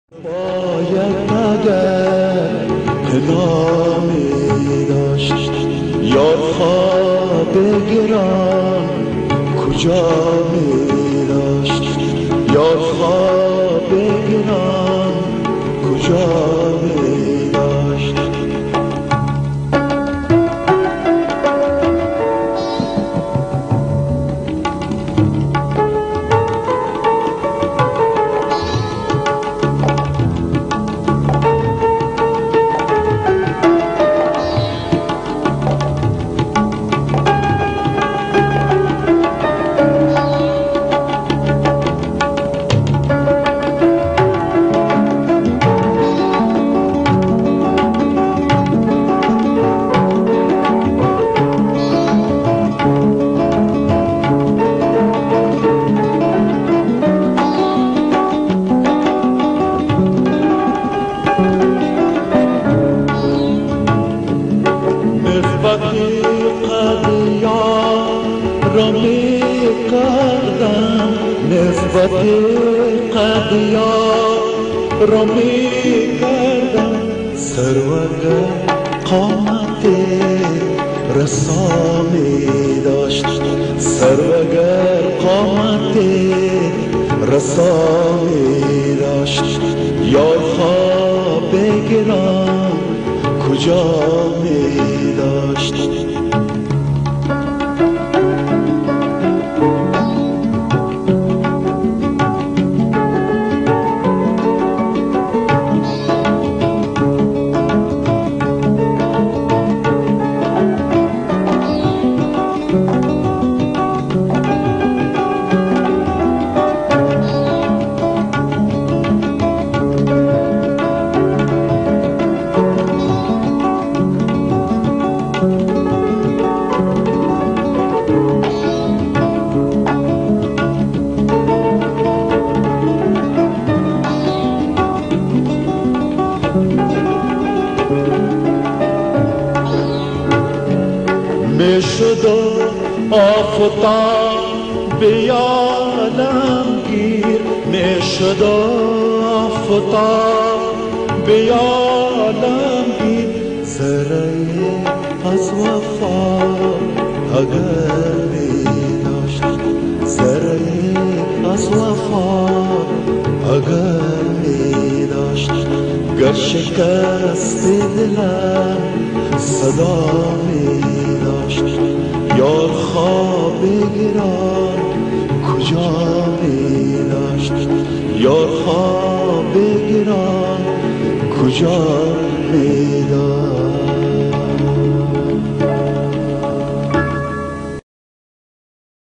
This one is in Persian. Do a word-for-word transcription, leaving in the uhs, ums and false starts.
باید اگر پنامی داشت یار خواب گران کجا می داشت یار خواب گران کجا می داشت نسبت قدیا را می کردم سروگر قامت رسا می داشت سروگر قامت رسا می داشت یار خواب گران کجا می داشت میشد آفتاب به عالمگیر میشد آفتاب به عالمگیر ذره از وفا اگر می داشت ذره از وفا اگر می داشت گر شکست دلم صدا می داشت یار خواب گران کجا می داشت یار خواب گران کجا می داشت